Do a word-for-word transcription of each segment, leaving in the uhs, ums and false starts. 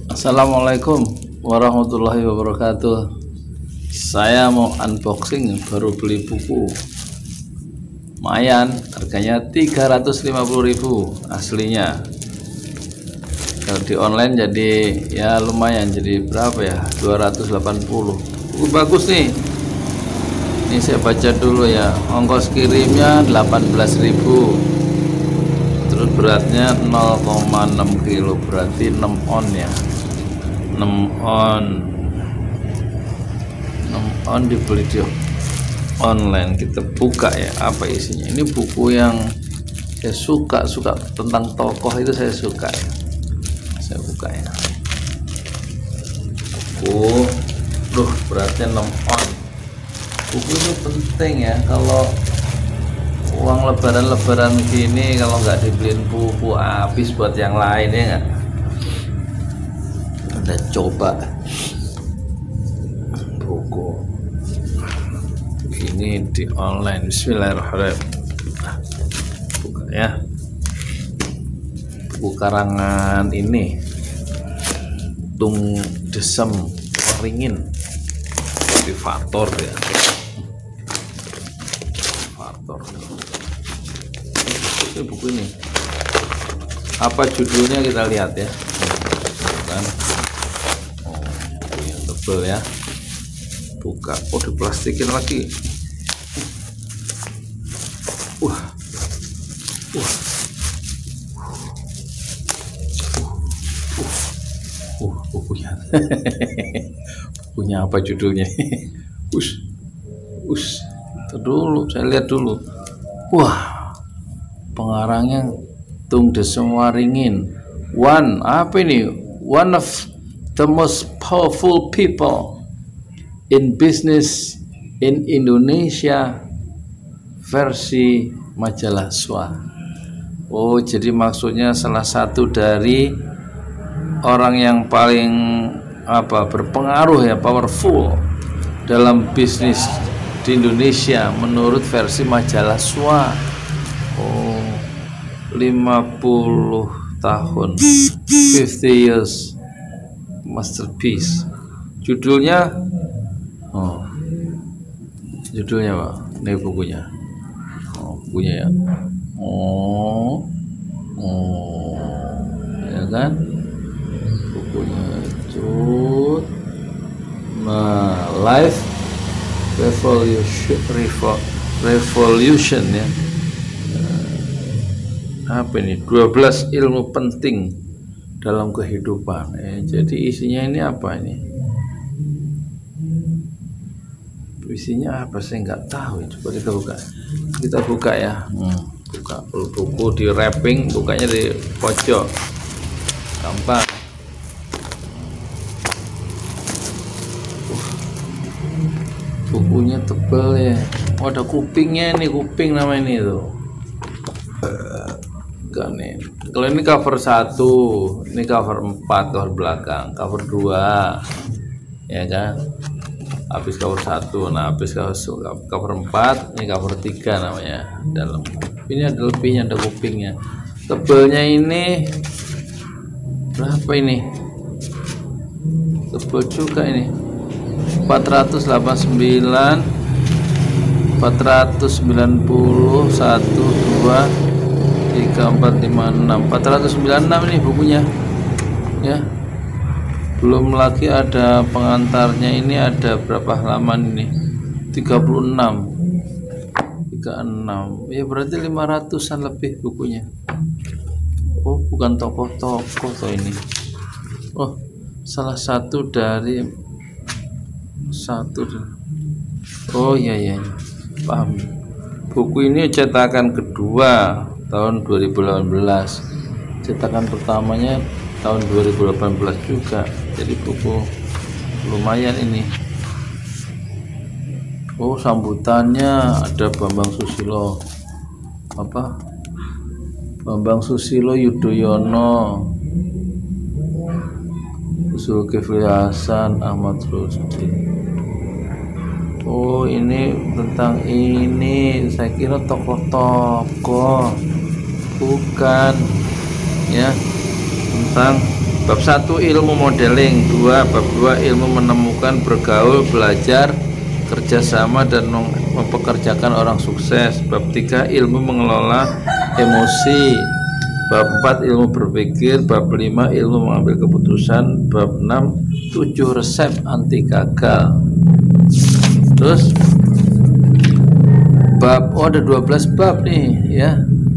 Assalamualaikum warahmatullahi wabarakatuh. Saya mau unboxing, baru beli buku. Lumayan, harganya tiga ratus lima puluh ribu aslinya. Kalau di online jadi ya lumayan, jadi berapa ya? dua ratus delapan puluh. Buku bagus nih. Ini saya baca dulu ya. Ongkos kirimnya delapan belas ribu. Terus beratnya nol koma enam kilo, berarti enam on ya. enam on enam on dibeli di online. Kita buka ya, apa isinya. Ini buku yang saya suka suka tentang tokoh itu, saya suka ya. Saya buka ya, buku duh beratnya enam on. Buku itu penting ya, kalau uang lebaran-lebaran gini kalau nggak dibeliin buku habis buat yang lain ya nggak. Udah coba buku ini di online. Bismillahirrahmanirrahim. Buka ya, buku karangan ini Tung Desem Waringin, motivator ya, motivator. Ini buku ini apa judulnya, kita lihat ya. Kan ya, buka. Oh, diplastikin lagi. Wah, wah, uh, uh, bukunya, bukunya apa judulnya? us, us, itu dulu, saya lihat dulu. Wah, pengarangnya Tung Desem Waringin. One, apa ini? One of the most powerful people in business in Indonesia, versi majalah S W A. Oh, jadi maksudnya salah satu dari orang yang paling apa berpengaruh ya, powerful dalam bisnis di Indonesia menurut versi majalah S W A. Oh, lima puluh tahun, fifty years masterpiece. Judulnya, oh, judulnya Pak, ini bukunya. Oh, bukunya ya. Oh, oh, ya kan? Bukunya itu, nah, Life Revolution, Revolution ya. Nah, apa ini? dua belas ilmu penting dalam kehidupan. Eh, jadi isinya ini apa ini? Isinya apa? Saya nggak tahu. Coba kita buka. Kita buka ya. Hmm, buka buku di wrapping, bukanya di pojok. Gampang. Uh, bukunya tebal ya. Oh, ada kupingnya nih, kuping nama ini tuh. Nih. Kalau ini cover satu, ini cover empat, cover belakang, cover dua, ya kan? Habis cover satu, nah habis cover, cover empat, ini cover tiga namanya dalam. Ini ada lebihnya, ada kupingnya. Tebelnya ini berapa ini? Tebel juga ini. empat ratus delapan puluh sembilan, empat ratus sembilan puluh, satu, dua, tiga, empat, lima, enam, empat ratus sembilan puluh enam ini bukunya ya. Belum lagi ada pengantarnya, ini ada berapa halaman ini? tiga puluh enam, tiga puluh enam ya, berarti lima ratusan lebih bukunya. Oh, bukan tokoh-tokoh toh ini. Oh, salah satu dari satu. Oh iya iya, paham. Buku ini cetakan kedua tahun dua ribu delapan belas, cetakan pertamanya tahun dua ribu delapan belas juga. Jadi buku lumayan ini. Oh, sambutannya ada Bambang Susilo, apa Bambang Susilo Yudhoyono, Zulkifli Hasan, Ahmad Rusdi. Oh, ini tentang ini, saya kira tokoh-tokoh, bukan ya, tentang Bab satu ilmu modeling, dua bab dua ilmu menemukan, bergaul, belajar, kerjasama dan mempekerjakan orang sukses. Bab tiga ilmu mengelola emosi. Bab empat ilmu berpikir. Bab lima ilmu mengambil keputusan. Bab enam tujuh resep anti gagal. Terus bab, oh ada dua belas bab nih ya.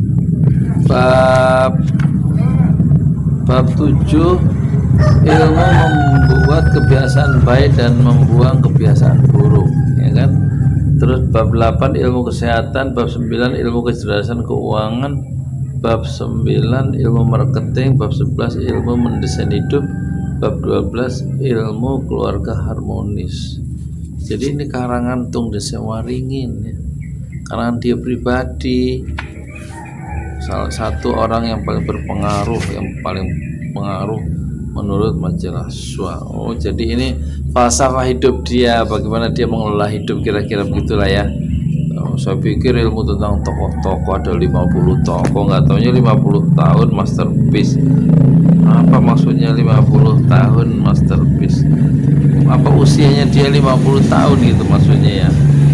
Bab bab tujuh ilmu membuat kebiasaan baik dan membuang kebiasaan buruk, ya kan. Terus bab delapan ilmu kesehatan. Bab sembilan ilmu kecerdasan keuangan. Bab sembilan ilmu marketing. Bab sebelas ilmu mendesain hidup. Bab dua belas ilmu keluarga harmonis. Jadi ini karangan Tung Desem Waringin ya. Karangan dia pribadi, salah satu orang yang paling berpengaruh, yang paling pengaruh menurut majalah Swa. Oh, jadi ini falsafah hidup dia, bagaimana dia mengelola hidup, kira-kira begitulah ya. Oh, saya pikir ilmu tentang tokoh-tokoh ada lima puluh tokoh, nggak taunya lima puluh tahun masterpiece. Apa maksudnya lima puluh tahun masterpiece? Apa usianya dia lima puluh tahun gitu maksudnya ya?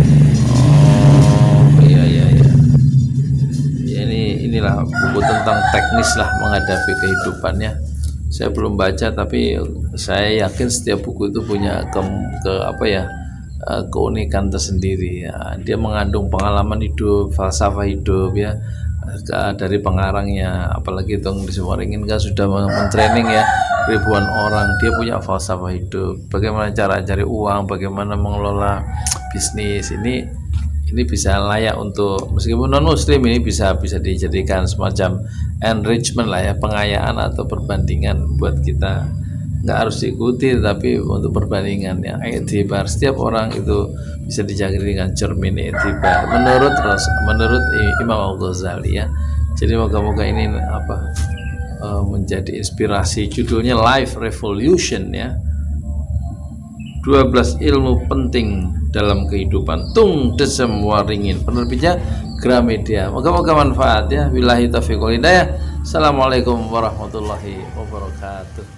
Oh, iya iya iya. Ya, ini inilah buku tentang teknis lah menghadapi kehidupannya. Saya belum baca, tapi saya yakin setiap buku itu punya ke, ke apa ya keunikan tersendiri ya. Dia mengandung pengalaman hidup, falsafah hidup ya dari pengarangnya. Apalagi Tung Desem Waringin kan sudah mentraining ya ribuan orang. Dia punya falsafah hidup, bagaimana cara cari uang, bagaimana mengelola bisnis. Ini ini bisa layak untuk, meskipun non muslim, ini bisa bisa dijadikan semacam enrichment lah ya, pengayaan atau perbandingan buat kita. Nggak harus diikuti, tapi untuk perbandingan yang etibar. Setiap orang itu bisa dijadikan cermin etibar menurut menurut Imam Al-Ghazali ya. Jadi moga-moga ini apa menjadi inspirasi. Judulnya Life Revolution ya, dua belas ilmu penting dalam kehidupan, Tung Desem Waringin, penerbitnya Gramedia. Moga-moga manfaat ya. Billahi taufiq wal hidayah. Assalamualaikum warahmatullahi wabarakatuh.